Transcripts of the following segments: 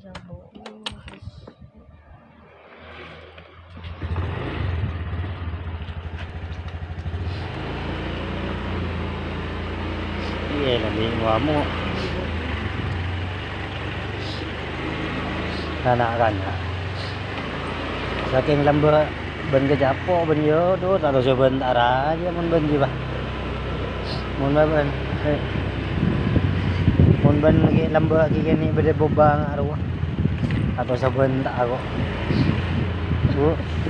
Iya nanti ngamu anak kan saking lembek ben kejapo ben yo tuh taruh sebentar aja mun ben ji bah mun ben mun ben lagi lembek lagi gini bede bobang arwah atau sebentar kok bu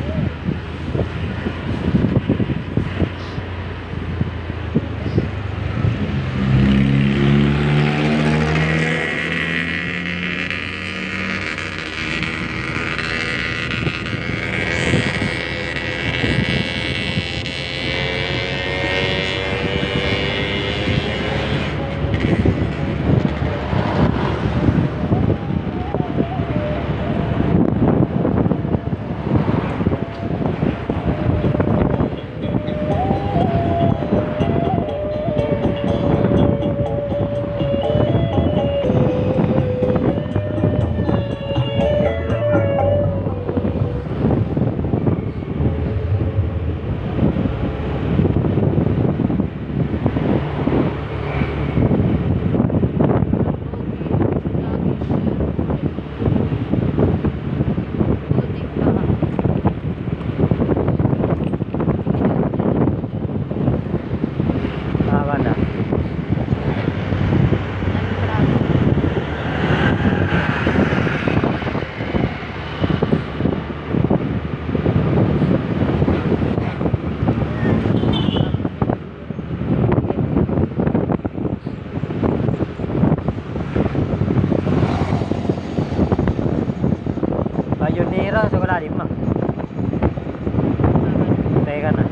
Nira sekolah di mana? Tekan ah.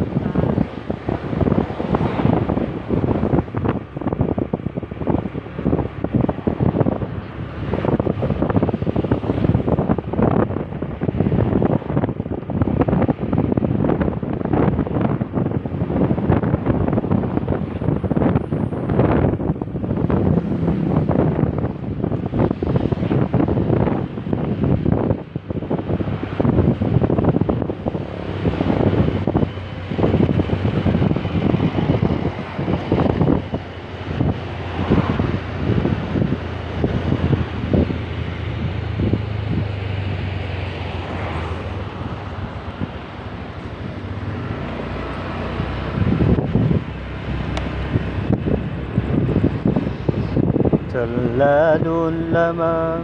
Terlalu lama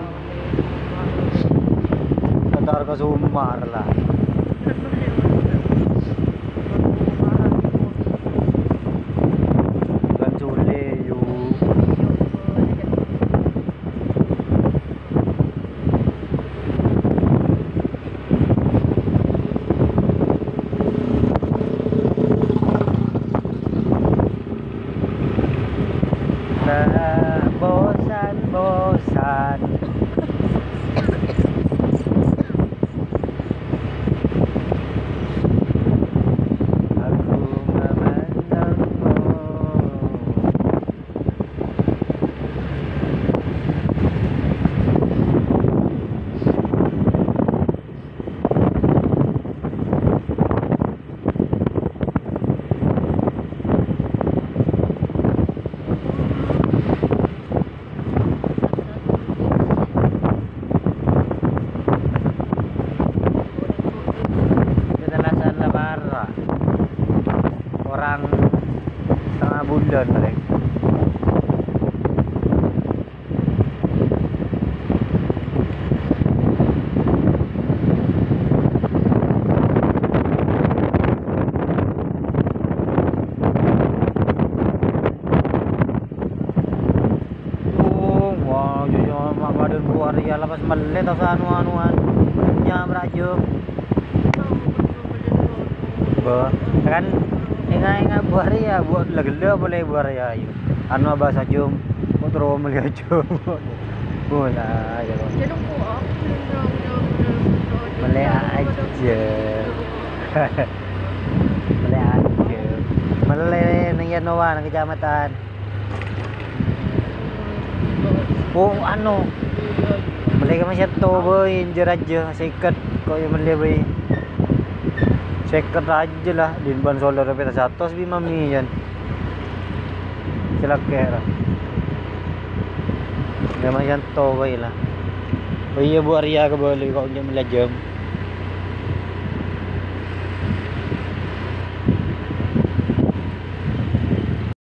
Ketar ke Sumar lah Kan Sule yuk bosan aku memandangmu orang setengah bulan mereka. Wow, jujur mak badan buar ya lepas melet atau anu-anuan nyam rajum. Kan ingat buar ya buat legenda boleh buar ya ayo anu bahasa jum motor melihat jum bola ya boleh aja boleh aja boleh nang Yanowa nang kecamatan oh anu Mereka macam tu boy, injer aja, seket kau yang boleh. Seket aja lah, di ban solar peta 100 bi mami jan. Celaka lah. Dia macam tu boy lah. Oh iya buat ria ke boleh kau jam 11 jam.